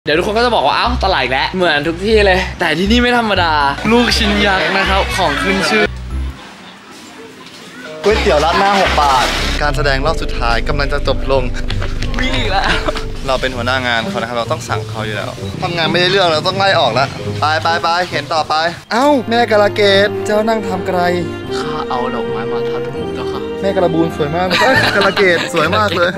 เดี๋ยวทุกคนก็จะบอกว่าเอ้าตลาดอีกแล้วเหมือนทุกที่เลยแต่ที่นี่ไม่ธรรมดาลูกชิ้นยักษ์นะครับของขึ้นชื่อก๋วยเตี๋ยวราดหน้า6 บาทการแสดงรอบสุดท้ายกำลังจะจบลงวิ่งอีกแล้วเราเป็นหัวหน้างานเขานะครับเราต้องสั่งเขาอยู่แล้วทำงานไม่ได้เรื่องเราต้องไล่ออกแล้วไปเห็นต่อไปเอ้าแม่กระเกดเจ้านั่งทำอะไรข้าเอาดอกไม้มาทาทูบแล้วค่ะแม่กระบูนสวยมากกระเกดสวยมากเลย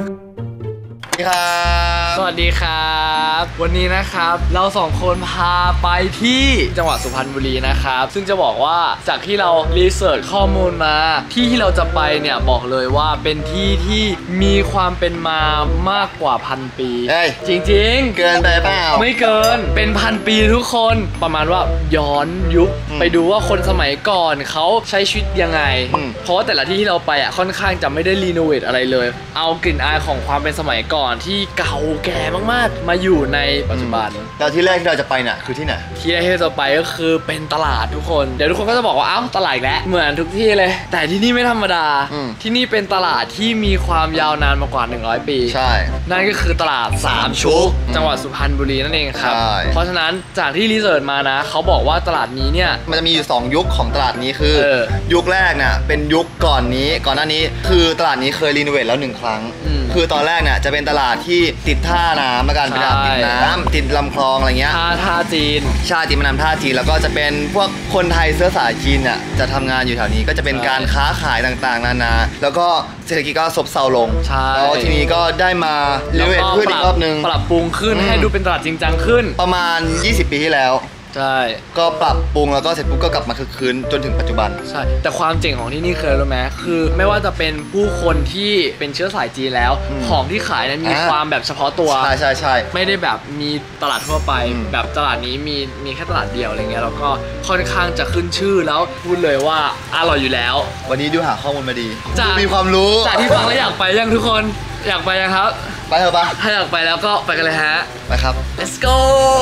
สวัสดีครับวันนี้นะครับเราสองคนพาไปที่จังหวัดสุพรรณบุรีนะครับซึ่งจะบอกว่าจากที่เรารีเสิร์ชข้อมูลมาที่เราจะไปเนี่ยบอกเลยว่าเป็นที่ที่มีความเป็นมามากกว่า1,000 ปีจริงๆเกินไปเปล่าไม่เกินเป็น1,000 ปีทุกคนประมาณว่าย้อนยุคไปดูว่าคนสมัยก่อนเขาใช้ชีวิตยังไงเพราะว่าแต่ละที่ที่เราไปอ่ะค่อนข้างจะไม่ได้รีโนเวทอะไรเลยเอากลิ่นอายของความเป็นสมัยก่อนที่เก่าแก่มากๆมาอยู่ในปัจจุบันแล้วที่แรกที่เราจะไปเนี่ยคือที่ไหนที่แรกที่เราจะไปก็คือเป็นตลาดทุกคนเดี๋ยวทุกคนก็จะบอกว่าเอ้าตลาดอีกแล้วเหมือนทุกที่เลยแต่ที่นี่ไม่ธรรมดาที่นี่เป็นตลาดที่มีความยาวนานมากว่า100 ปีใช่นั่นก็คือตลาด3 ชุกจังหวัดสุพรรณบุรีนั่นเองครับเพราะฉะนั้นจากที่รีเสิร์ชมานะเขาบอกว่าตลาดนี้เนี่ยมันจะมีอยู่2 ยุคของตลาดนี้คือยุคแรกเนี่ยเป็นยุคก่อนหน้านี้คือตลาดนี้เคยรีโนเวทแล้ว1 ครั้งคือตอนแรกเนี่ยจะเป็นตลาดที่ติดท่าน้ำมากันเป็นติดน้ำติดลำคลองอะไรเงี้ยท่าจีนชาติมานำท่าจีนแล้วก็จะเป็นพวกคนไทยเชื้อสายจีนเนี่ยจะทำงานอยู่แถวนี้ก็จะเป็นการค้าขายต่างๆนานาแล้วก็เศรษฐกิจก็ซบเซาลงแล้วทีนี้ก็ได้มารีโนเวทขึ้นอีกรอบนึงปรับปรุงขึ้นให้ดูเป็นตลาดจริงจังขึ้นประมาณ20 ปีที่แล้วใช่ก็ปรับปรุงแล้วก็เสร็จปุ๊บก็กลับมาคึกคืนจนถึงปัจจุบันใช่แต่ความเจ๋งของที่นี่คืออะไรรู้ไหมคือไม่ว่าจะเป็นผู้คนที่เป็นเชื้อสายจีนแล้วของที่ขายนั้นมีความแบบเฉพาะตัวใช่ไม่ได้แบบมีตลาดทั่วไปแบบตลาดนี้มีแค่ตลาดเดียวอะไรเงี้ยแล้วก็ค่อนข้างจะขึ้นชื่อแล้วพูดเลยว่าอร่อยอยู่แล้ววันนี้ดูหาข้อมูลมาดีจากมีความรู้จากที่ฟังแล้วอยากไปยังทุกคนอยากไปยังครับไปเถอะปะถ้าอยากไปแล้วก็ไปกันเลยฮะไปครับ let's go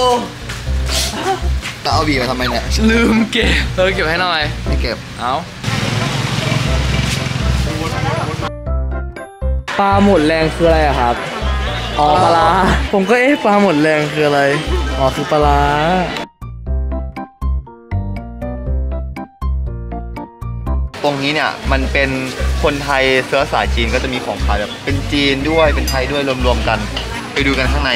แต่เอาบีมาทำไมเนี่ยลืมเก็บเก็บให้หน่อยไม่เก็บเอาปลาหมดแรงคืออะไรอะครับอ๋อปลาผมก็ปลาหมดแรงคืออะไรอ๋อคือปลาตรงนี้เนี่ยมันเป็นคนไทยเชื้อสายจีนก็จะมีของขายแบบเป็นจีนด้วยเป็นไทยด้วยรวมๆกันไปดูกันข้างใน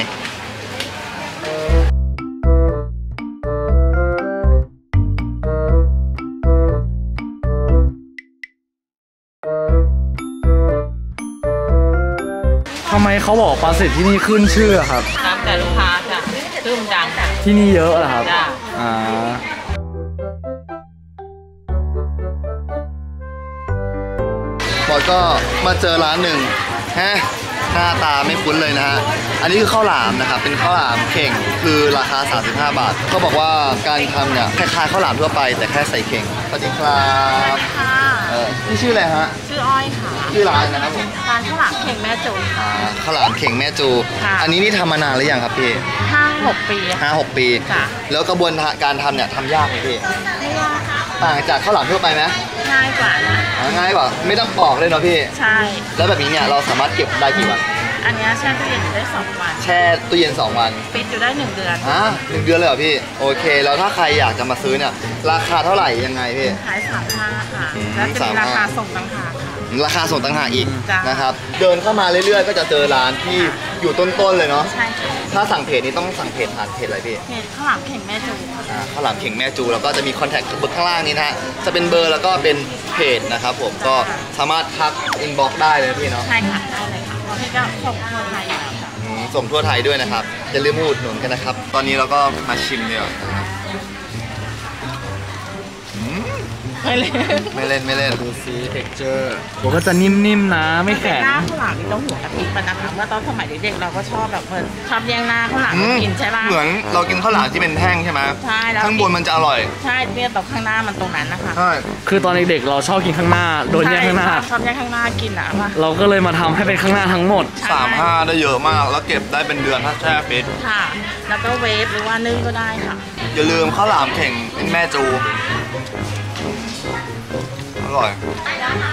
ทำไมเขาบอกปลาสลิดที่นี่ขึ้นชื่อครับตามแต่ลูกค้าจ้ะชื่อมันดังจ้ะที่นี่เยอะเหรอครับบอสก็มาเจอร้านหนึ่งฮะหน้าตาไม่คุ้นเลยนะฮะอันนี้คือข้าวหลามนะครับเป็นข้าวหลามเข่งคือราคา35 บาทเขาบอกว่าการทำเนี่ยคล้ายๆข้าวหลามทั่วไปแต่แค่ใส่เข่งสวัสดีครับนี่ชื่ออะไรฮะชื่ออ้อยค่ะชื่อร้านนะครับผมร้านข้าวหลามเข่งแม่จูข้าวหลามเข่งแม่จูอันนี้นี่ทำมานานหรือยังครับพี่ 5-6 ปี 5-6 ปีแล้วกระบวนการทำเนี่ยทำยากไหมพี่ไม่ยากต่างจากข้าวหลามทั่วไปไหมง่ายกว่านะง่ายกว่าไม่ต้องปอกเลยเนาะพี่ใช่แล้วแบบนี้เนี่ยเราสามารถเก็บได้กี่วันอันนี้แช่ตู้เย็นอยู่ได้2 วันแช่ตู้เย็น2 วันปิดอยู่ได้1 เดือน 1 เดือนเลยเหรอพี่โอเคแล้วถ้าใครอยากจะมาซื้อเนี่ยราคาเท่าไหร่ยังไงพี่ขาย35ค่ะแล้วจะมีราคาส่งต่างหากค่ะราคาส่งต่างหากอีกนะครับเดินเข้ามาเรื่อยๆก็จะเจอร้านที่อยู่ต้นๆเลยเนาะใช่ค่ะถ้าสั่งเพจนี้ต้องสั่งเพจผ่านเพจอะไรพี่เพจข้าวหลามเข่งแม่จูข้าวหลามเข่งแม่จูแล้วก็จะมีคอนแทคเบอร์ข้างล่างนี้นะฮะจะเป็นเบอร์แล้วก็เป็นเพจนะครับผมก็สามารถทักอินบ็อกซ์ได้เลยพี่เนาะใช่ค่ะได้เลยค่ะเพราะพี่ก็ส่งทั่วไทยอยู่แล้วส่งทั่วไทยด้วยนะครับอย่าลืมอุดหนุนกันนะครับตอนนี้เราก็มาชิมเดี๋ยวไม่เล่นดูซีเท็กเจอร์ผมก็จะนิ่มๆนะไม่แข็งหน้าข้าวหลามนี่ต้องหัวกะทิมันนะคะเมื่อตอนสมัยเด็กๆเราก็ชอบแบบชอบแย่งหน้าข้าวหลามกินใช่ป่ะเหมือนเรากินข้าวหลามที่เป็นแท่งใช่ไหมใช่แล้วข้างบนมันจะอร่อยใช่เนี่ยตรงข้างหน้ามันตรงนั้นนะคะใช่คือตอนเด็กๆเราชอบกินข้างหน้าโดนแย่งข้างหน้าชอบแย่งข้างหน้ากินอ่ะป่ะเราก็เลยมาทำให้เป็นข้างหน้าทั้งหมด 35ได้เยอะมากแล้วเก็บได้เป็นเดือนถ้าแช่ฟิตค่ะแล้วก็เวฟหรือว่านึ่งก็ได้ค่ะอย่าลืมข้าวหลามเข่งเป็นแม่จูอร่อย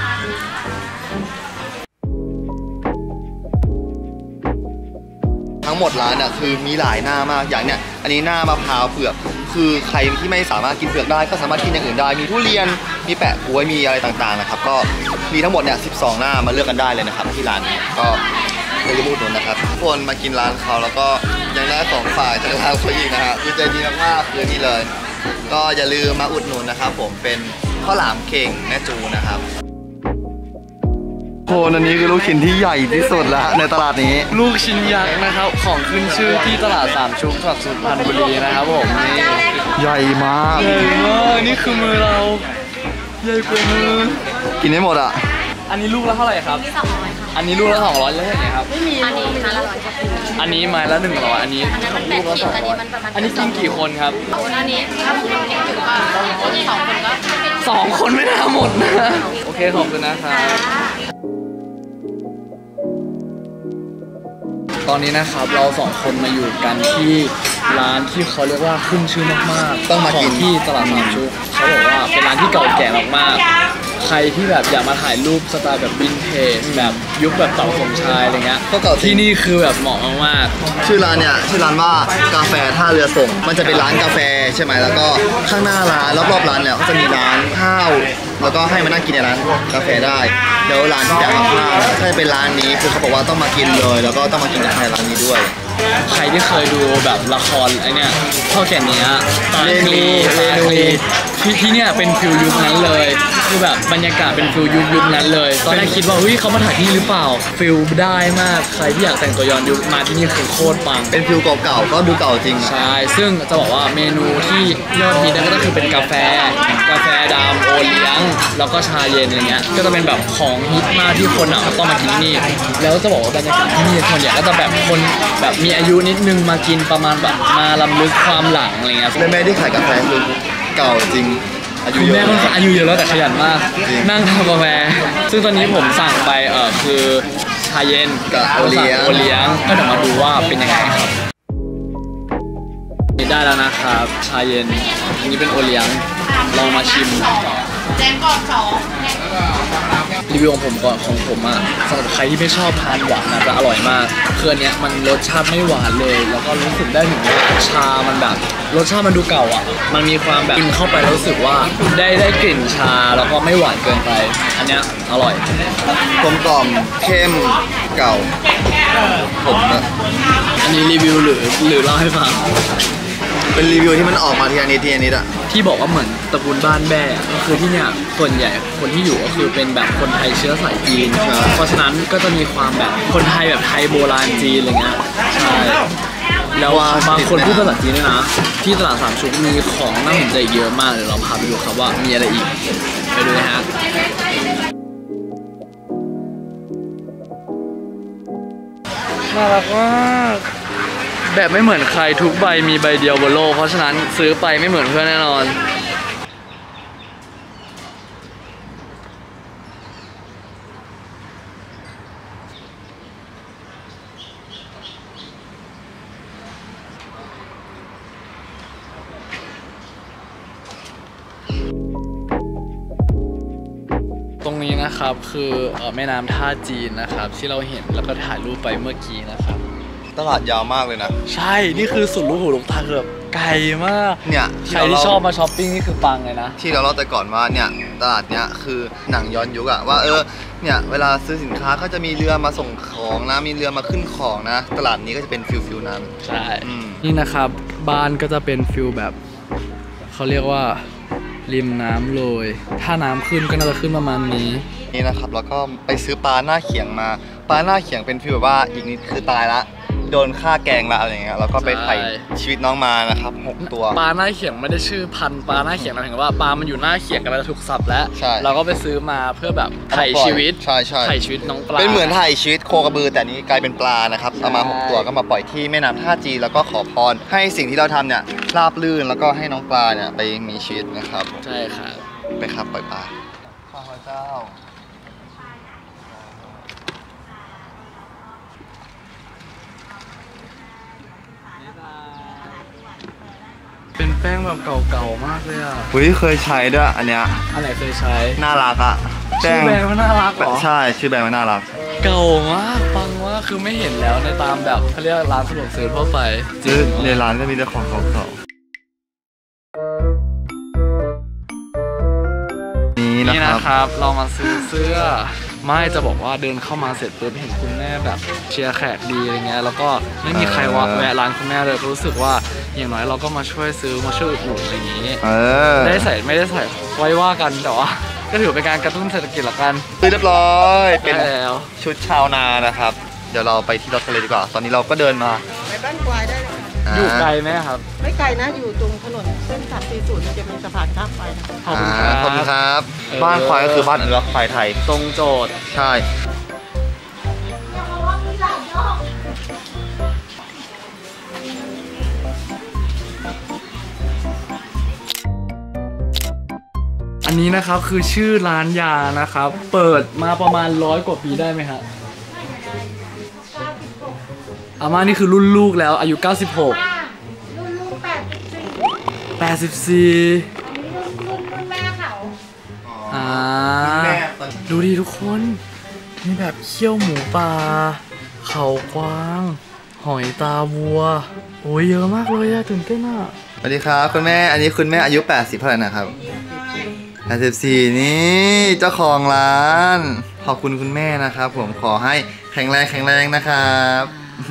ทั้ทั้งหมดร้านเนี่ยคือมีหลายหน้ามากอย่างเนี้ยอันนี้หน้ามะพร้าวเผือกคือใครที่ไม่สามารถกินเผือกได้ก็สามารถกินอย่างอื่นได้มีทุเรียนมีแปะกล้วยมีอะไรต่างๆนะครับก็มีทั้งหมดเนี่ย12 หน้ามาเลือกกันได้เลยนะครับที่ร้านนี้ก็อย่าลืมอุดหนุนนะครับทุกคนมากินร้านเขาแล้วก็ยังได้ของฝากจากร้านเขาอีกนะฮะคือใจดีมากๆคือนี่เลยก็อย่าลืมมาอุดหนุนนะครับผมเป็นข้าวหลามเข่งแม่จูนะครับโคนอันนี้คือลูกชิ้นที่ใหญ่ที่สุดแล้วในตลาดนี้ลูกชิ้นยักษ์นะครับของขึ้นชื่อที่ตลาดสามชุกจังหวัดสุพรรณบุรีนะครับผมนี่ใหญ่มากใหญ่มากนี่คือมือเราใหญ่กว่ามือกินได้หมดอ่ะอันนี้ลูกละเท่าไหร่ครับอันนี้ลูกละ200แล้วใช่ไหมครับอันนี้ไม้ละ100 อันนี้ไม้ละ100อันนี้ลูกละ200อันนี้กินกี่คนครับอันนี้ถ้าผมกินถึงก็ 2 คนไม่น่าหมดนะโอเคขอบคุณนะครับตอนนี้นะครับเรา2 คนมาอยู่กันที่ร้านที่เขาเรียกว่าขึ้นชื่อมากๆต้องมากินที่ตลาดสามชุกเขาบอกว่าเป็นร้านที่เก่าแก่มากๆใครที่แบบอยากมาถ่ายรูปสไตล์แบบวินเทจแบบยุคแบบเต่าสมชายอะไรเงี้ยก็เก่าที่นี่คือแบบเหมาะมากๆชื่อร้านเนี่ยชื่อร้านว่ากาแฟท่าเรือส่งมันจะเป็นร้านกาแฟใช่ไหมแล้วก็ข้างหน้าร้านรอบๆร้านเนี่ยก็จะมีร้านข้าวแล้วก็ให้มานั่งกินในร้านกาแฟได้เดี๋ยวร้านที่อยากมาข้าวถ้าจะเป็นร้านนี้คือเขาบอกว่าต้องมากินเลยแล้วก็ต้องมากินกาแฟร้านนี้ด้วยใครที่เคยดูแบบละครไอเนี้ยเท่าแก่เนี้ยเรนูที่เนี่ยเป็นฟิลยุคนั้นเลยคือแบบบรรยากาศเป็นฟิลยุคนั้นเลยตอนแรกคิดว่าเฮ้ยเขามาถ่ายที่หรือเปล่าฟิลได้มากใครที่อยากแต่งตัวย้อนยุคมาที่นี่คือโคตรปังเป็นฟิลเก่าๆก็ดูเก่าจริงใช่ซึ่งจะบอกว่าเมนูที่ยอดฮิตก็คือเป็นกาแฟดำโอเลี้ยงแล้วก็ชาเย็นอะไรเงี้ยก็จะเป็นแบบของฮิตมากที่คนต้องมากินที่นี่แล้วจะบอกว่าบรรยากาศที่นี่ส่วนใหญ่ก็จะแบบคนแบบมีอายุนิดนึงมากินประมาณแบบมาลำลึกความหลังอะไรเงี้ยแม่ที่ขายกาแฟคือเก่าจริงคุณแม่ค่อนข้างอายุเยอะแล้วแต่ขยันมากนั่งทำกาแฟซึ่งตอนนี้ผมสั่งไปคือชาเย็นกับโอเลี้ยงก็เดี๋ยวมาดูว่าเป็นยังไงครับได้แล้วนะครับชาเย็นอันนี้เป็นโอเลี้ยงลองมาชิมแจงก่อนรีวิวของผมก่อนของผมอ่ะสำหรับใครที่ไม่ชอบทานหวานนะจะอร่อยมากคืออันเนี้ยมันรสชาติไม่หวานเลยแล้วก็รู้สึกได้ถึงว่าชามันแบบรสชาติมันดูเก่าอ่ะมันมีความแบบกินเข้าไปรู้สึกว่าได้กลิ่นชาแล้วก็ไม่หวานเกินไปอันเนี้ยอร่อยกลมกล่อมเข้มเก่าผมนะอันนี้รีวิวหรือเล่าให้ฟังเป็นรีวิวที่มันออกมาทีนิดอะที่บอกว่าเหมือนตระกูลบ้านแม่ก็คือที่เนี่ยส่วนใหญ่คนที่อยู่ก็คือเป็นแบบคนไทยเชื้อสายจีนเพราะฉะนั้นก็จะมีความแบบคนไทยแบบไทยโบราณจีนอะไรเงี้ยใช่แล้วบางคนพูดภาษาจีนด้วยนะที่ตลาดสามชุกมีของน่าสนใจเยอะมากเลยเราพาไปดูครับว่ามีอะไรอีกไปดูนะฮะน่ารักมากแบบไม่เหมือนใครทุกใบมีใบเดียวบนโลกเพราะฉะนั้นซื้อไปไม่เหมือนเพื่อนแน่นอนตรงนี้นะครับคือแม่น้ำท่าจีนนะครับที่เราเห็นแล้วก็ถ่ายรูปไปเมื่อกี้นะครับตลาดยาวมากเลยนะใช่นี่คือสุดลูกหูลูกตาเกือบไกลมากเนี่ยใครที่ชอบมาช้อปปิ้งนี่คือปังเลยนะที่เราเล่าแต่ก่อนว่าเนี่ยตลาดเนี้ยคือหนังย้อนยุคอะว่าเนี่ยเวลาซื้อสินค้าก็จะมีเรือมาส่งของนะมีเรือมาขึ้นของนะตลาดนี้ก็จะเป็นฟิลนั้นใช่นี่นะครับบ้านก็จะเป็นฟิลแบบเขาเรียกว่าริมน้ำเลยถ้าน้ำขึ้นก็น่าจะขึ้นประมาณนี้นี่นะครับแล้วก็ไปซื้อปลาหน้าเขียงมาปลาหน้าเขียงเป็นฟิลแบบว่าอีกนิดคือตายละโดนฆ่าแกงละอะไรเงี้ยแล้วก็ไปไถ่ชีวิตน้องมานะครับ6 ตัวปลาหน้าเขียงไม่ได้ชื่อพันปลาหน้าเขียงเราเห็นว่าปลามันอยู่หน้าเขียงกันแล้วถูกสับแล้วเราก็ไปซื้อมาเพื่อแบบไถ่ชีวิตใช่ไถ่ชีวิตน้องปลาเป็นเหมือนไถ่ชีวิตโคกระบือแต่นี้กลายเป็นปลานะครับเอามา6 ตัวก็มาปล่อยที่แม่น้ำท่าจีนแล้วก็ขอพรให้สิ่งที่เราทำเนี่ยราบรื่นแล้วก็ให้น้องปลาเนี่ยไปมีชีวิตนะครับใช่ค่ะไปครับปล่อยปลาข้าพเจ้าเป็นแป้งแบบเก่าๆมากเลยอ่ะเฮ้ยเคยใช้ด้วยอันเนี้ยอันไหนเคยใช้น่ารักอ่ะชื่อแบรนด์ว่าน่ารักเหรอใช่ชื่อแบรนด์ว่าน่ารักเก่ามากปังมากคือไม่เห็นแล้วในตามแบบเขาเรียกร้านสะดวกซื้อทั่วไปในร้านก็มีแต่ของเก่าๆนี่นะครับเรามาซื้อเสื้อไม่จะบอกว่าเดินเข้ามาเสร็จปุ๊บเห็นคุณแม่แบบเชียร์แขกดีอะไรเงี้ยแล้วก็ไม่มีใครแวะร้านคุณแม่เลยรู้สึกว่าอย่างน้อยเราก็มาช่วยซื้อมาช่วยอุดหนุนอะไรอย่างนี้ได้ใส่ไม่ได้ใส่ไว้ว่ากันแต่ว่าก็ถือเป็นการกระตุ้นเศรษฐกิจละกันเรียบร้อยเป็นแล้วชุดชาวนานะครับเดี๋ยวเราไปที่รถกันเลยดีกว่าตอนนี้เราก็เดินมาไปบ้านควายได้เลยอยู่ไกลไหมครับไม่ไกลนะอยู่ตรงถนนเส้น340จะมีสะพานข้ามไปนะขอบคุณครับขอบคุณครับบ้านควายก็คือบ้านอนุรักษ์ควายไทยตรงโจทย์ใช่อันนี้นะครับคือชื่อร้านยานะครับเปิดมาประมาณ100 กว่าปีได้ไหมครับอาม่านี่คือรุ่นลูกแล้วอายุ96รุ่นลูก84รุ่นแม่เขาดูดิทุกคนมีแบบเคี่ยวหมูป่าเขากวางหอยตาวัวโอ้ยเยอะมากเลยอะตื่นเต้นอะสวัสดีครับคุณแม่อันนี้คุณแม่อายุ80เท่าไหร่นะครับ84นี่เจ้าของร้านขอบคุณคุณแม่นะครับผมขอให้แข็งแรงนะครับ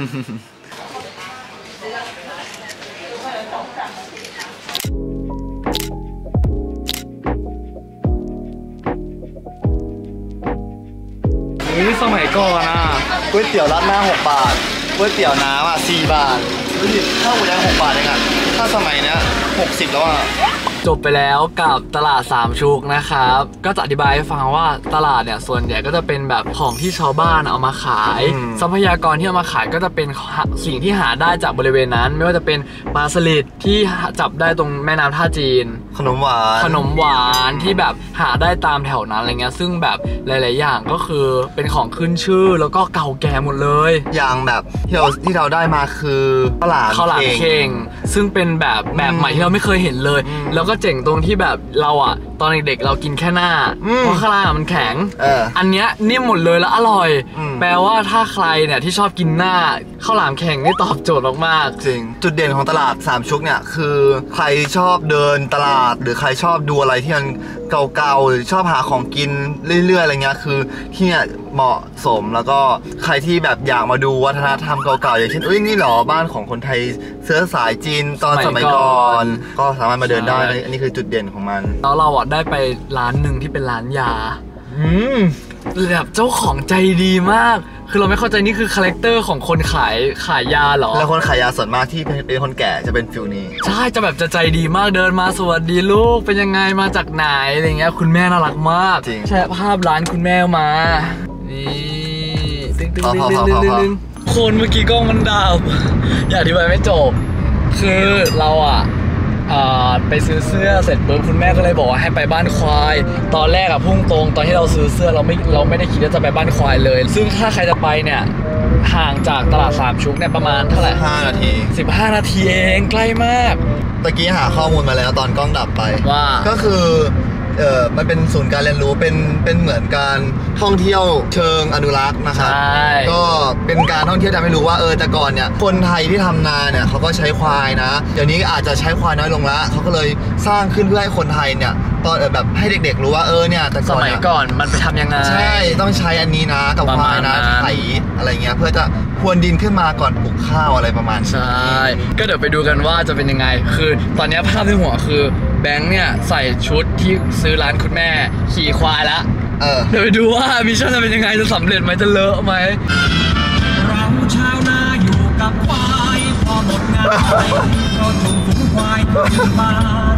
นี่สมัยก่อนอะก๋วยเตี๋ยวราดหน้า6 บาทก๋วยเตี๋ยวน้ำ4 บาทดูดิข้าวหมูแดง6 บาทเองอะถ้าสมัยเนี้ย60แล้วอะจบไปแล้วกับตลาด3 ชุกนะครับก็จะอธิบายให้ฟังว่าตลาดเนี่ยส่วนใหญ่ก็จะเป็นแบบของที่ชาวบ้านเอามาขายทรัพยากรที่เอามาขายก็จะเป็นสิ่งที่หาได้จากบริเวณนั้นไม่ว่าจะเป็นปลาสลิดที่จับได้ตรงแม่น้ำท่าจีนขนมหวานที่แบบหาได้ตามแถวนั้นอะไรเงี้ยซึ่งแบบหลายๆอย่างก็คือเป็นของขึ้นชื่อแล้วก็เก่าแก่หมดเลยอย่างแบบที่เราได้มาคือข้าวหลามเข่งซึ่งเป็นแบบใหม่ที่เราไม่เคยเห็นเลยแล้วก็เจ๋งตรงที่แบบเราอะตอนเด็กๆเรากินแค่หน้าเพราะข้างล่างมันแข็งอันเนี้ยนิ่มหมดเลยแล้วอร่อยแปลว่าถ้าใครเนี่ยที่ชอบกินหน้าข้าวหลามแข็งนี่ตอบโจทย์มากๆจริงจุดเด่นของตลาด3 ชุกเนี่ยคือใครชอบเดินตลาดหรือใครชอบดูอะไรที่มันเก่าๆหรือชอบหาของกินเรื่อยๆอะไรเงี้ยคือที่เนี่ยเหมาะสมแล้วก็ใครที่แบบอยากมาดูวัฒนธรรมเก่าๆอย่างเช่นนี่หรอบ้านของคนไทยเชื้อสายจีนตอนสมัยก่อนก็สามารถมาเดินได้อันนี้คือจุดเด่นของมันแล้วเราได้ไปร้านหนึ่งที่เป็นร้านยาแบบเจ้าของใจดีมากคือเราไม่เข้าใจนี่คือคาแรคเตอร์ของคนขายยาเหรอแล้วคนขายยาส่วนมากที่เป็นคนแก่จะเป็นฟิลนี้ใช่จะแบบจะใจดีมากเดินมาสวัสดีลูกเป็นยังไงมาจากไหนอะไรเงี้ยคุณแม่น่ารักมากแชร์ภาพร้านคุณแม่มานี่ตึ้งคนเมื่อกี้กล้องมันดับอย่าอธิบายไม่จบคือเราไปซื้อเสื้อเสร็จปุ๊บคุณแม่ก็เลยบอกว่าให้ไปบ้านควายตอนแรกพุ่งตรงตอนที่เราซื้อเสื้อเราไม่ได้คิดว่าจะไปบ้านควายเลยซึ่งถ้าใครจะไปเนี่ยห่างจากตลาด3 ชุกเนี่ยประมาณเท่าไหร่ 15 นาที 15 นาทีเองใกล้มากตะกี้หาข้อมูลมาแล้วตอนกล้องดับไปว่าก็คือมันเป็นศูนย์การเรียนรู้เป็นเหมือนการท่องเที่ยวเชิงอนุรักษ์นะครับก็เป็นการท่องเที่ยวทำให้รู้ว่าแต่ก่อนเนี่ยคนไทยที่ทำนาเนี่ยเขาก็ใช้ควายนะเดี๋ยวนี้อาจจะใช้ควายน้อยลงละเขาก็เลยสร้างขึ้นเพื่อให้คนไทยเนี่ยตอนแบบให้เด็กๆรู้ว่าเนี่ยแต่สมัยก่อนมันไปทำยังไงใช่ต้องใช้อันนี้นะกับควายนะไถอะไรเงี้ยเพื่อจะพรวนดินขึ้นมาก่อนปลูกข้าวอะไรประมาณใช่ก็เดี๋ยวไปดูกันว่าจะเป็นยังไงคือตอนนี้ภาพในหัวคือแบงค์เนี่ยใส่ชุดที่ซื้อร้านคุณแม่ขี่ควายแล้วเดี๋ยวไปดูว่ามิชชั่นจะเป็นยังไงจะสำเร็จไหมจะเลอะไหมเราชาวนาอยู่กับควายพอหมดงานเราจูงฝูงควายขึ้นมา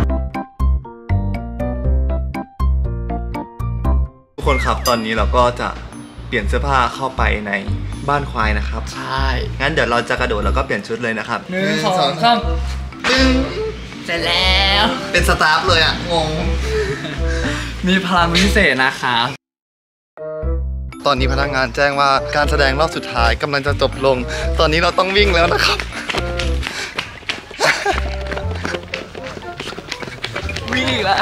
ทุกคนครับตอนนี้เราก็จะเปลี่ยนเสื้อผ้าเข้าไปในบ้านควายนะครับใช่งั้นเดี๋ยวเราจะกระโดดแล้วก็เปลี่ยนชุดเลยนะครับ 1 2 3เสร็จแล้วเป็นสตาฟเลยงงมีพลังพิเศษนะคะตอนนี้พนักงานแจ้งว่าการแสดงรอบสุดท้ายกำลังจะจบลงตอนนี้เราต้องวิ่งแล้วนะครับวิ่งแล้ว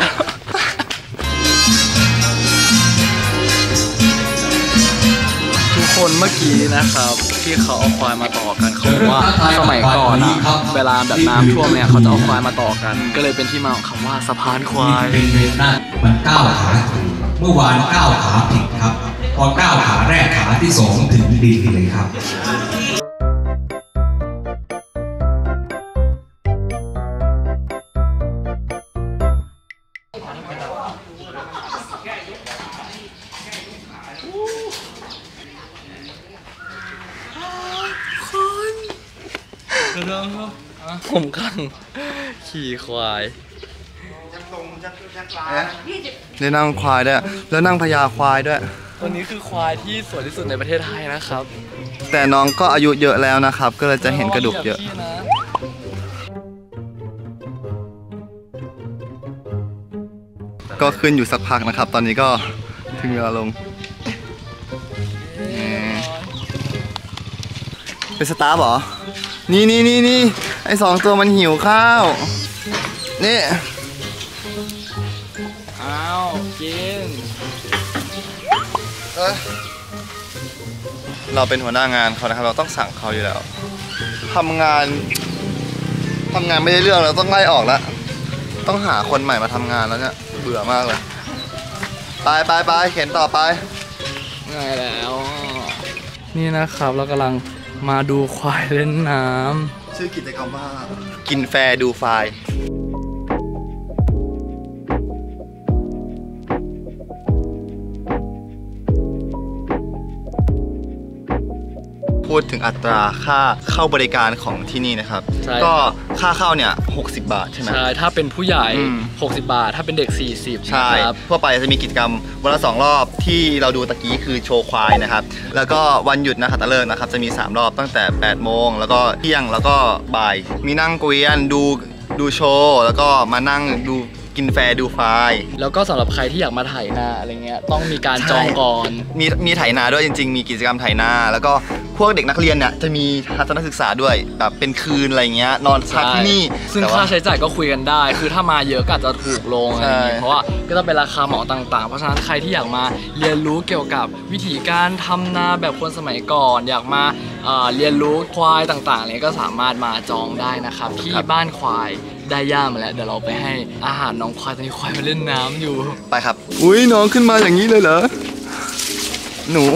ทุกคนเมื่ออกี้นะครับที่เขาเอาควายมาต่อกันเขาบอกว่าสมัยก่อนอะเวลาแบบน้ำท่วมเนี่ยเขาจะเอาควายมาต่อกัน ก็เลยเป็นที่มาของคำว่าสะพานควายเป็นเวรนั่นมันก้าวขาถูกเมื่อวานก้าวขาผิดครับ พอก้าวขาแรกขาที่สองถึงดินเลยครับผมกำลังขี่ควายได้นั่งควายด้วยแล้วนั่งพญาควายด้วยตัวนี้คือควายที่สวยที่สุดในประเทศไทยนะครับแต่น้องก็อายุเยอะแล้วนะครับ ก็เลยจะเห็นกระดูกเยอะ ก็ขึ้นอยู่สักพักนะครับ ตอนนี้ก็ถึงเวลาลงเป็นสตาร์ฟเหรอ นี่ไอ2 ตัวมันหิวข้าว นี่อ้าวกินเราเป็นหัวหน้างานเขานะครับ เราต้องสั่งเขาอยู่แล้วทำงานไม่ได้เรื่องเราต้องไล่ออกแล้ว ต้องหาคนใหม่มาทำงานแล้วเนี่ยเบื่อมากเลย ไปเข็นต่อไปง่ายแล้ว นี่นะครับเรากำลังมาดูควายเล่นน้ำชื่อกิจกรรมว่ากินแฟร์ดูไฟล์พูดถึงอัตราค่าเข้าบริการของที่นี่นะครับ ก็ค่าเข้าเนี่ย60 บาทใช่ไหมใช่ถ้าเป็นผู้ใหญ่อืม 60 บาท ถ้าเป็นเด็ก 40 ใช่นะครับทั่วไปจะมีกิจกรรมวันละ2 รอบที่เราดูตะกี้คือโชว์ควายนะครับ แล้วก็วันหยุดนักขัตฤกษ์นะครับจะมี3 รอบตั้งแต่8 โมงแล้วก็เที่ยงแล้วก็บ่าย มีนั่งเกวียนดูโชว์แล้วก็มานั่งดูกินแฟร์ดูไฟล์แล้วก็สำหรับใครที่อยากมาถ่ายนาอะไรเงี้ยต้องมีการจองก่อนมีไถนาด้วยจริงๆ มีกิจกรรมไถนา แล้วก็พวกเด็กนักเรียนเนี่ยจะมีทัศนศึกษาด้วยแบบเป็นคืนอะไรเงี้ยนอนพักที่นี่ซึ่งแต่ว่ค่าใช้จ่ายก็คุยกันได้ คือถ้ามาเยอะก็อาจจะถูกลงอะไรอย่างใช่งี้เพราะว่าก็จะเป็นราคาเหมาต่างๆ เพราะฉะนั้นใครที่อยากมาเรียนรู้เกี่ยวกับวิธีการทำนาแบบคนสมัยก่อน อยากมาเรียนรู้ควายต่างๆเนี่ยก็สามารถมาจองได้นะครับที่บ้านควายได้ย่ามาแล้วเดี๋ยวเราไปให้อาหารน้องควายตอนนี้ควายมาเล่นน้ำอยู่ไปครับ อุ้ยน้องขึ้นมาอย่างนี้เลยเหรอ หนู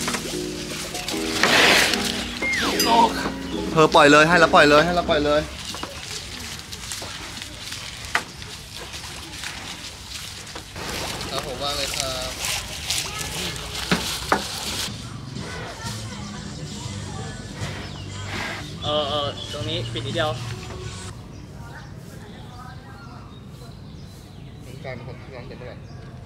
ปล่อยเลยให้แล้วปล่อยเลยให้แล้วปล่อยเลยครับผมว่าเลยครับตรงนี้ปิดนิดเดียวการผมลองเก็บด้วย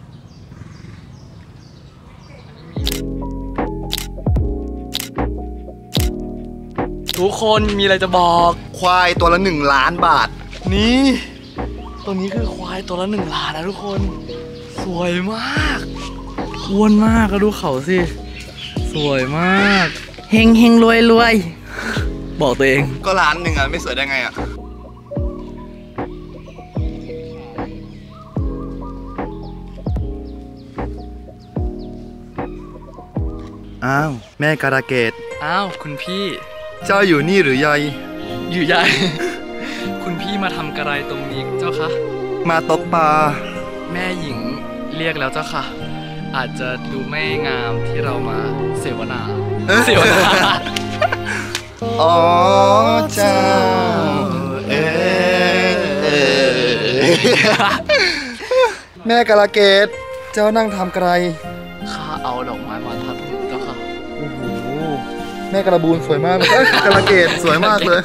ทุกคนมีอะไรจะบอกควายตัวละ1 ล้านบาทนี่ตัวนี้คือควายตัวละ1 ล้านนะทุกคน สวยมากอ้วนมากก็ดูเขาสิ สวยมากเฮงเฮงรวยรวยบอกตัวเองก็1 ล้านอ่ะไม่สวยได้ไงอ่ะ อ้าว แม่การะเกดอ้าวคุณพี่เจ้าอยู่นี่หรือยัยอยู่ใหญ่ คุณพี่มาทำกระไรตรงนี้เจ้าคะมาตกปลาแม่หญิงเรียกแล้วเจ้าค่ะ อาจจะดูไม่งามที่เรามาเสวนา เสวนาอ๋อเจ้าแม่กาลเกตเจ้านั่งทำไกรข้าเอาดอกไม้มาทัดเจ้าค่ะโอ้โหแม่กระบูนสวยมากเลยกาลเกตสวยมากเลย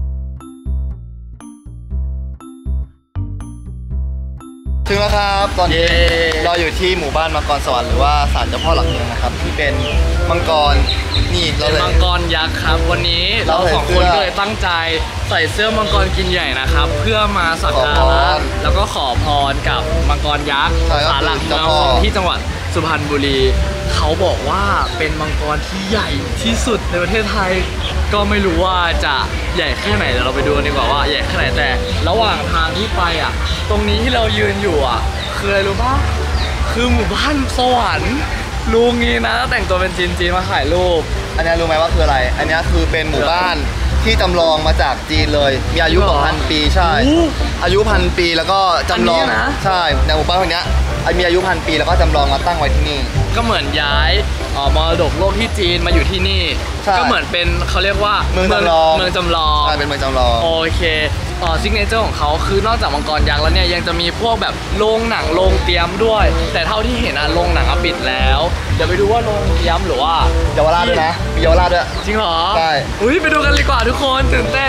ถึงแล้วครับตอนนี้เย้เราอยู่ที่หมู่บ้านมังกรสวรรค์หรือว่าศาลเจ้าพ่อหลักเมืองนะครับ ที่เป็นมังกรนี่เราเป็นเลยมังกรยักษ์ครับ วันนี้เราเราใส่สองเสื้คนอก็เลยตั้งใจใส่เสื้อมังกรกินใหญ่นะครับ เพื่อมาสักขอการพะรแล้วก็ขอพรกับมังกรยักษ์ใช่ก็คือศาลหลักเมืองเจ้าพ่อของที่จังหวัดสุพรรณบุรี เขาบอกว่าเป็นมังกรที่ใหญ่ที่สุดในประเทศไทย ก็ไม่รู้ว่าจะใหญ่แค่ไหนเดี๋ยวเราไปดูกันดีกว่าว่าใหญ่แค่ไหนแต่ระหว่างทางที่ไปอ่ะ ตรงนี้ที่เรายืนอยู่อ่ะคืออะไรรู้ปะคือหมู่บ้านสวรรค์ลุงนี้นะแต่งตัวเป็นจีนๆมาถ่ายรูปอันนี้รู้ไหมว่าคืออะไร อันนี้คือเป็นหมู่บ้านที่จำลองมาจากจีนเลย มีอายุกว่า1,000 ปีใช่ อายุ1,000 ปีแล้วก็จำลองใช่ในหมู่บ้านคนนี้มีอายุ1,000 ปีแล้วก็จำลองมาตั้งไว้ที่นี่ก็เหมือนย้ายมรดกโลกที่จีนมาอยู่ที่นี่ก็เหมือนเป็นเขาเรียกว่าเมืองจำลองใช่เป็นเมืองจำลองโอเคซิกเนเจอร์ของเขาคือนอกจากมังกรยักษ์แล้วเนี่ยยังจะมีพวกแบบโรงหนังโรงเตรียมด้วย แต่เท่าที่เห็นโรงหนังปิดแล้วเดี๋ยวไปดูว่าโรงเตรียมหรือว่าเยาวราชด้วยนะมีเยาวราชด้วยจริงเหรอใช่อุ้ยไปดูกันดีกว่าทุกคนตื่นเต้น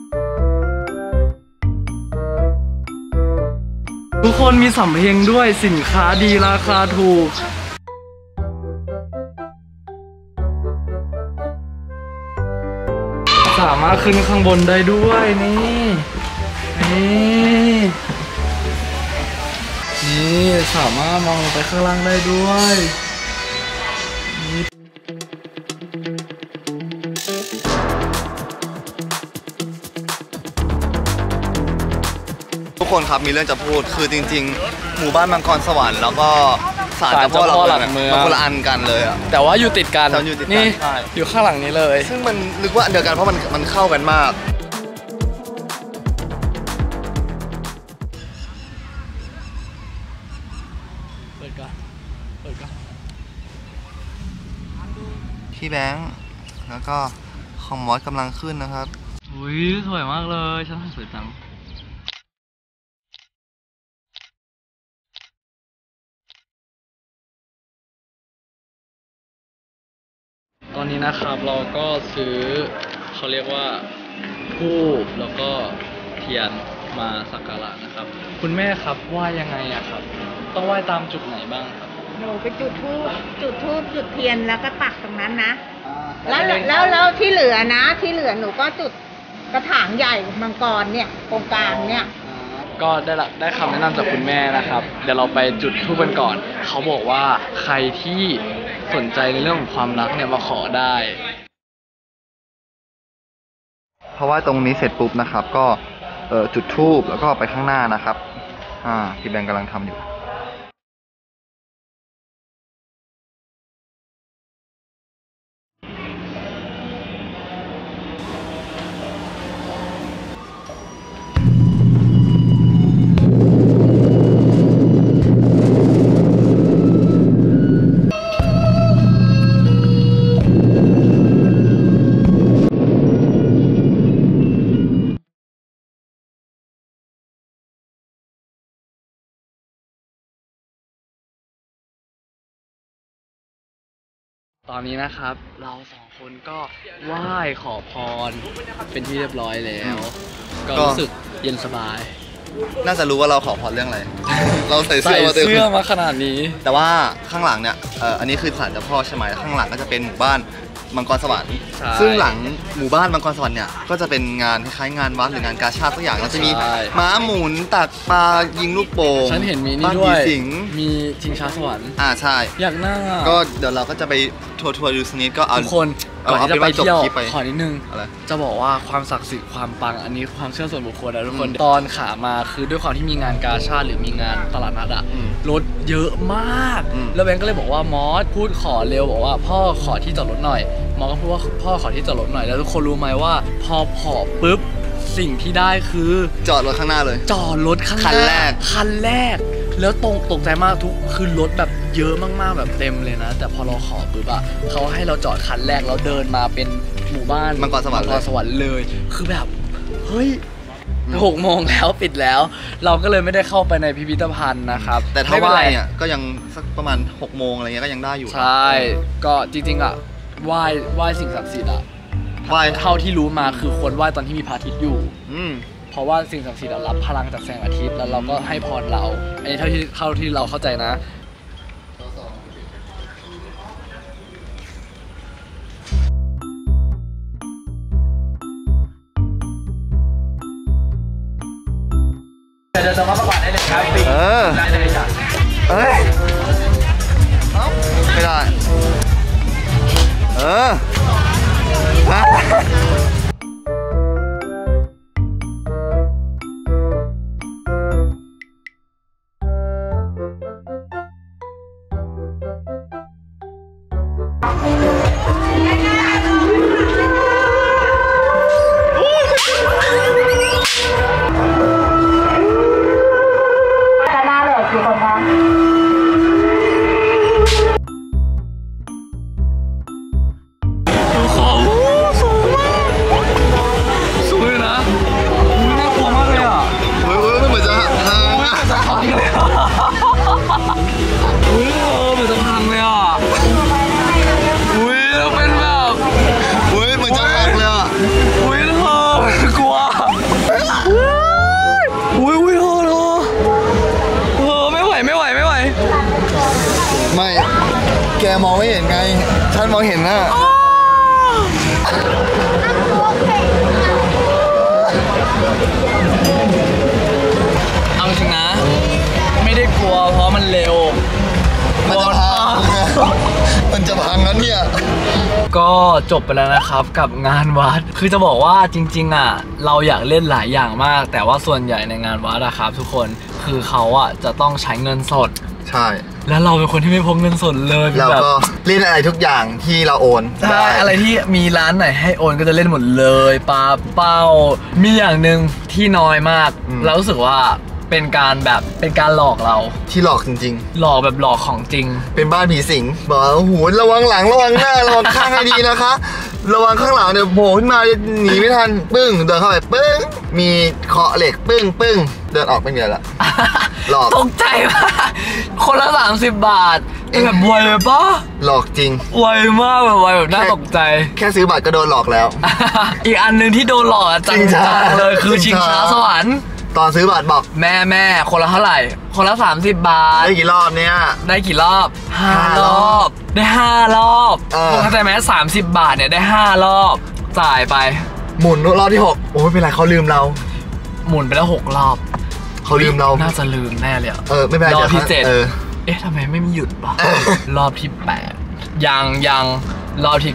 ทุกคนมีสำเพ็งด้วยสินค้าดีราคาถูกสามารถขึ้นข้างบนได้ด้วยนี่สามารถมองลงไปข้างล่างได้ด้วยทุกคนครับมีเรื่องจะพูดคือจริงๆหมู่บ้านมังกรสวรรค์แล้วก็ศาลเจ้าพ่อหลักเมืองมันคนละอันกันเลยอ่ะแต่ว่าอยู่ติดกันนี่อยู่ข้างหลังนี้เลยซึ่งมันนึกว่าอันเดียวกันเพราะมันเข้ากันมากเปิดก่อนพี่แบงค์แล้วก็คอมมอสกำลังขึ้นนะครับอุ้ยสวยมากเลยฉันสวยจังตอนนี้นะครับเราก็ซื้อเขาเรียกว่าธูปแล้วก็เทียนมาสักการะนะครับคุณแม่ครับไหว้ยังไงอะครับต้องไหว้ตามจุดไหนบ้างครับหนูไปจุดธูปจุดเทียนแล้วก็ปักตรงนั้นนะแล้วที่เหลือนะที่เหลือหนูก็จุดกระถางใหญ่มังกรเนี่ยตรงกลางเนี่ยก็ได้คำแนะนำจากคุณแม่นะครับเดี๋ยวเราไปจุดธูปกันก่อนเขาบอกว่าใครที่สนใจในเรื่องของความรักเนี่ยมาขอได้เพราะว่าตรงนี้เสร็จปุ๊บนะครับก็จุดธูปแล้วก็ไปข้างหน้านะครับพี่แบงค์กำลังทำอยู่ตอนนี้นะครับเราสองคนก็ไหว้ขอพรเป็นที่เรียบร้อยแล้วก็รู้สึกเย็นสบายน่าจะรู้ว่าเราขอพรเรื่องอะไรเราใส่เสื้อมาขนาดนี้แต่ว่าข้างหลังเนี่ยอันนี้คือศาลเจ้าพ่อใช่ไหมข้างหลังก็จะเป็นหมู่บ้านมังกรสวรรค์ซึ่งหลังหมู่บ้านมังกรสวรรค์เนี่ยก็จะเป็นงานคล้ายๆงานวัดหรืองานกาชาดทุกอย่างแล้วจะมีม้าหมุนตักปลายิงลูกโป่งฉันเห็นมีนี่ด้วยมีชิงช้าสวรรค์ใช่อยากนั่งก็เดี๋ยวเราก็จะไปทัวร์ดูสนิทก็เอาทุกคนก่อนที่จะไปเที่ยวขอนิดนึงจะบอกว่าความศักดิ์สิทธิ์ความปังอันนี้ความเชื่อส่วนบุคคลนะทุกคนตอนขามาคือด้วยความที่มีงานกาชาดหรือมีงานตลาดนัดรถเยอะมากแล้วแบงก์ก็เลยบอกว่ามอสพูดขอเร็วบอกว่าพ่อขอที่จอดรถหน่อยมอสก็พูดว่าพ่อขอที่จอดรถหน่อยแล้วทุกคนรู้ไหมว่าพอปุ๊บสิ่งที่ได้คือจอดรถข้างหน้าเลยจอดรถข้างหน้าคันแรกแล้วตกใจมากคือรถแบบเยอะมากๆแบบเต็มเลยนะแต่พอเราขอปุ๊บเขาให้เราจอดคันแรกแล้วเดินมาเป็นหมู่บ้านมังกรสวรรค์เลยคือแบบเฮ้ย6 โมงแล้วปิดแล้วเราก็เลยไม่ได้เข้าไปในพิพิธภัณฑ์นะครับแต่ถ้าไหว้เนี่ยก็ยังสักประมาณ6 โมงอะไรเงี้ยก็ยังได้อยู่ใช่ก็จริงๆไหว้สิ่งศักดิ์สิทธิ์ไหว้เท่าที่รู้มาคือควรไหว้ตอนที่มีพระอาทิตย์อยู่เพราะว่าสิ่งศักดิ์สิทธิ์รับพลังจากแสงอาทิตย์แล้วเราก็ให้พรเราอันนี้เท่าที่เราเข้าใจนะจะมาประกวดได้เลยครับได้เลยจ้ะไม่ได้มองไม่เห็นไงฉันมองเห็นนะเอาจริงนะ ไม่ได้กลัวเพราะมันเร็วมันจะพังมันจะพังนั้นเนี่ยก็จบไปแล้วนะครับกับงานวัด คือจะบอกว่าจริงๆอ่ะเราอยากเล่นหลายอย่างมาก แต่ว่าส่วนใหญ่ในงานวัดอะครับทุกคนคือเขาอ่ะจะต้องใช้เงินสดใช่แล้วเราเป็นคนที่ไม่พกเงินสดเลยเราแบบก็เล่นอะไรทุกอย่างที่เราโอนใช่อะไรที่มีร้านไหนให้โอนก็จะเล่นหมดเลยปาเป้ามีอย่างหนึ่งที่น้อยมากเรารู้สึกว่าเป็นการหลอกเราที่หลอกจริงหลอกแบบหลอกของจริงๆ เป็นบ้านผีสิงบอกว่าโอ้โหระวังหลังระวังหน้าระวังข้างให้ดีนะคะ ระวังข้างหลังเดี๋ยวโผล่ขึ้นมาจะหนีไม่ทันปึ้งเดินเข้าไปปึ้งมีเคาะเหล็กปึ้งเดินออกไม่มีอะไรละ หลอกตกใจมากคนละ30 บาทแบบไวเลยปะหลอกจริงไวมากแบบไวแบบน่าตกใจแค่ซื้อบัตรก็โดนหลอกแล้วอีกอันหนึ่งที่โดนหลอกอะจัชิงช้างๆเลยคือชิงช้าสวรรค์ตอนซื้อบัตรบอกแม่คนละเท่าไหร่ คนละ30 บาทได้กี่รอบเนี่ยได้กี่รอบห้าห้าร รออบบ ได้5 รอบ คุณเข้าใจไหม30 บาทเนี่ยได้5 รอบจ่ายไปหมุนรอบที่6โอ้ไม่เป็นไรเขาลืมเราหมุนไปแล้ว6 รอบเขาลืมเราน่าจะลืมแน่เลยอะไม่เป็นไรรอบที่ดี๋ยว 7 เออเอ๊ะทำไมไม่มีหยุดวะเออรอบที่8ยังรอบที่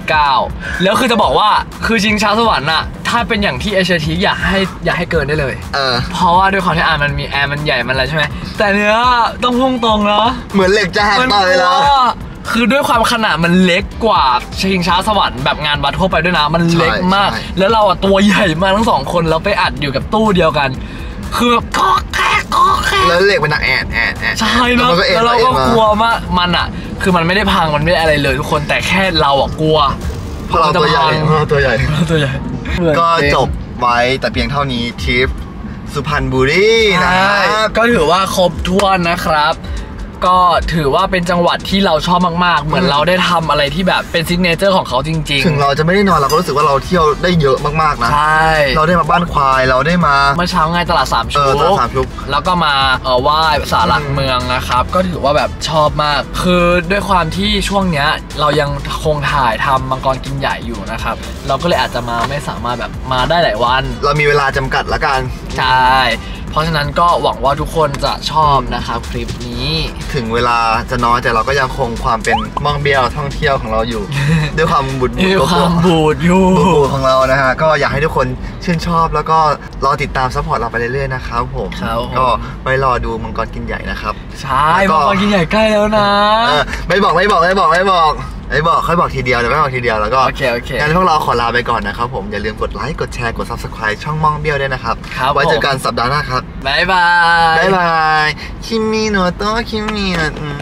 9แล้วคือจะบอกว่าคือชิงช้าสวรรค์อะถ้าเป็นอย่างที่เอเชียทีอยากให้เกินได้เลย เพราะว่าด้วยความที่มันมีแอร์มันใหญ่มันอะไรใช่ไหมแต่เนี้ยต้องพุ่งตรงเนาะเหมือนเหล็กจะหักมันต่อเลยแล้วคือด้วยความขนาดมันเล็กกว่าชิงช้าสวรรค์แบบงานวัดทั่วไปด้วยนะมันเล็กมากใช่แล้วเราอะตัวใหญ่มากทั้ง2 คนแล้วไปอัดอยู่กับตู้เดียวกัน คือแบบก็แค่แล้วเหล็กมันหนักแอดใช่เนาะมันก็เอ็นแล้วเราก็มกลัวมากมันอะคือมันไม่ได้พังมันไม่ได้อะไรเลยทุกคนแต่แค่เราอะกลัวเพราะเราตัวใหญ่เพราะเราตัวใหญ่เราตัวใหญ่ก็จบไว้แต่เพียงเท่านี้ทริปสุพรรณบุรีนะใช่ครับก็ถือว่าครบถ้วนนะครับ ก็ถือว่าเป็นจังหวัดที่เราชอบมากๆเหมือนเราได้ทำอะไรที่แบบเป็นซิกเนเจอร์ของเขาจริงถึงเราจะไม่ได้นอนเราก็รู้สึกว่าเราเที่ยวได้เยอะมากๆนะใช่เราได้มาบ้านควายเราได้มาเมื่อเช้าไงตลาดสามชุกตลาดสามชุกแล้วก็มาไหว้ศาลหลักเมืองนะครับ ก็ถือว่าแบบชอบมาก คือด้วยความที่ช่วงเนี้ยเรายังคงถ่ายทำมังกรกินใหญ่อยู่นะครับ เราก็เลยอาจจะมาไม่สามารถแบบมาได้หลายวันเรามีเวลาจำกัดละกันใช่ เพราะฉะนั้นก็หวังว่าทุกคนจะชอบนะครับคลิปนี้ถึงเวลาจะน้อยแต่เราก็ยังคงความเป็นมองเบียวท่องเที่ยวของเราอยู่ ด้วยความบุญมีความบูดอยู่บูของเรานะฮะก็อยากให้ทุกคนชื่นชอบแล้วก็รอติดตามซัพพอร์ตเราไปเรื่อยๆนะครับผมครับผมก็ไปรอดูมังกรกินใหญ่นะครับใช่แล้วก็มังกรกินใหญ่ใกล้แล้วนะไม่บอกค่อยบอกทีเดียวเดี๋ยวไม่บอกทีเดียวแล้วก็โอเคงั้นพวกเราขอลาไปก่อนนะครับผมอย่าลืมกดไลค์กดแชร์กด Subscribe ช่องมองเบี้ยวด้วยนะครับครับไว้เจอผมกันสัปดาห์หน้าครับบ๊ายบายบ๊ายบายคิมิโนโตะคิมิโน